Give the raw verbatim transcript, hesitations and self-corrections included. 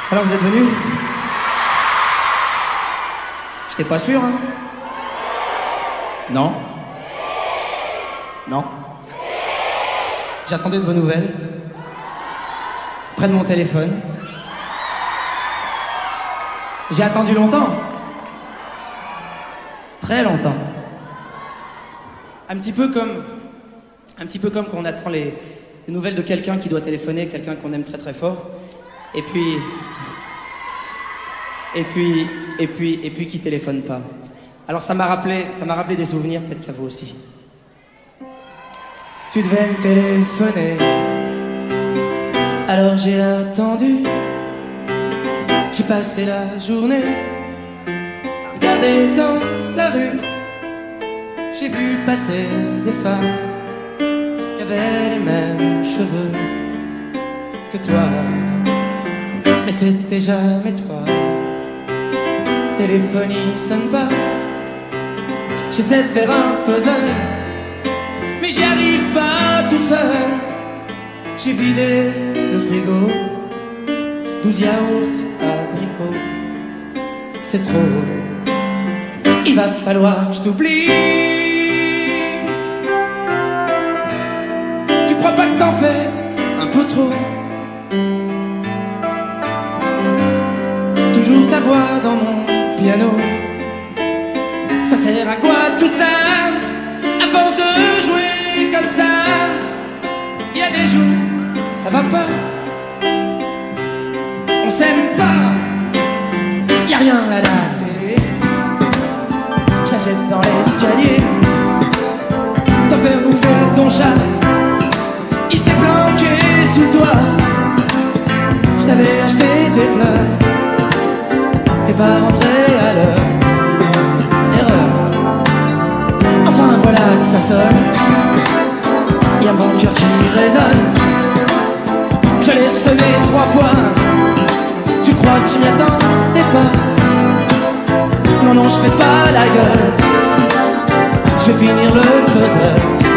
Alors vous êtes venus? J'étais pas sûr, hein? Non? Non? J'attendais de vos nouvelles. Près de mon téléphone. J'ai attendu longtemps. Très longtemps. Un petit peu comme... Un petit peu comme quand on attend les, les nouvelles de quelqu'un qui doit téléphoner, quelqu'un qu'on aime très très fort. Et puis... Et puis... Et puis... Et puis qui téléphone pas. Alors ça m'a rappelé... Ça m'a rappelé des souvenirs, peut-être qu'à vous aussi. Tu devais me téléphoner. Alors j'ai attendu. J'ai passé la journée à regarder dans la rue. J'ai vu passer des femmes qui avaient les mêmes cheveux que toi. Mais c'était jamais toi. Téléphonie sonne pas. J'essaie de faire un puzzle, mais j'y arrive pas tout seul. J'ai vidé le frigo, douze yaourts abricots. C'est trop, il va falloir que je t'oublie. Tu crois pas que t'en fais un peu trop? Toujours ta voix dans mon piano. Ça sert à quoi tout ça? À force de jouer comme ça, il y a des jours, ça va pas. On s'aime pas. Y a rien à la télé. Je la jette dans l'escalier. T'en faire bouffer ton chat, il s'est planqué sous toi. Je t'avais acheté des fleurs, t'es pas rentré à l'heure. Erreur. Enfin voilà que ça sonne. Y'a mon cœur qui résonne. Je l'ai sonné trois fois. Tu crois que je m'y attendais pas? Non, non, je fais pas la gueule. Je vais finir le puzzle.